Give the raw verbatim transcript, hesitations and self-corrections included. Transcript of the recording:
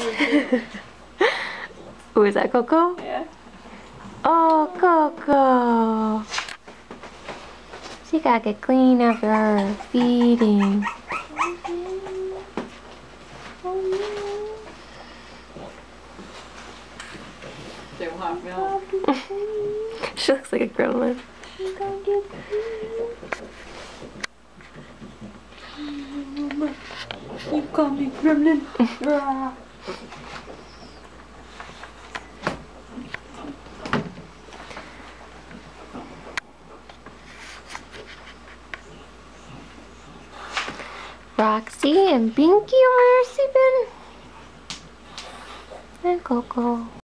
Oh, is that CoCo? Yeah. Oh, CoCo. She gotta get clean after her feeding. They want milk. She looks like a gremlin. You call me gremlin. Roxy and Binky over there sleeping. And CoCo.